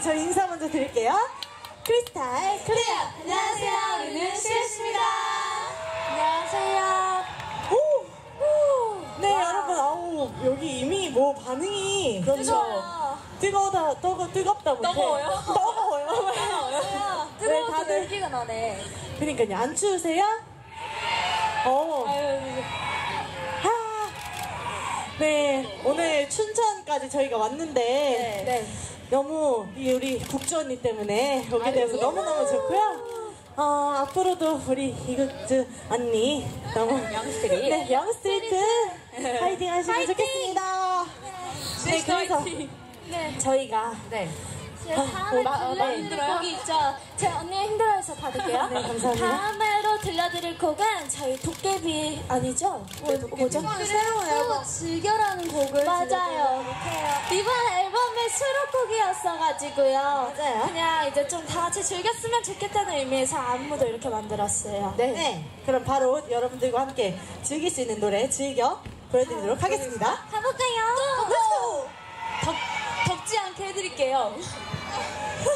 저희 인사 먼저 드릴게요. 크리스탈 클리어. 안녕하세요, 우리는 CS입니다. 안녕하세요. 네, 여러분, 아우, 여기 이미 뭐 반응이. 그렇죠. 뜨겁다 못해. 뜨거워요? 뜨거워요. 뜨거워서 다들- 열기가 나네. 그러니까요. 안 추우세요? 네, 오늘 춘천까지 저희가 왔는데 네. 너무 우리 국주 언니 때문에 오게 돼서 너무너무 좋고요. 앞으로도 우리 이국주 언니 너무 영스트릿. 네, 영스트리트 파이팅 하시면 좋겠습니다. 네, 그래서 네. 저희가 다음에 들려드릴 곡이 있죠. 제 언니가 힘들어해서 받을게요. 네, 감사합니다. 다음에로 들려드릴 곡은 저희 도깨비 아니죠? 뭐죠? 새로운 앨범 즐겨라는 곡을 맞아요. 이번 앨범의 수록곡이었어가지고요. 맞아요. 그냥 이제 좀 다 같이 즐겼으면 좋겠다는 의미에서 안무도 이렇게 만들었어요. 네, 그럼 바로 여러분들과 함께 즐길 수 있는 노래 즐겨 보여드리도록 하겠습니다. 가볼까요? Let's go! 덥지 않게 해드릴게요.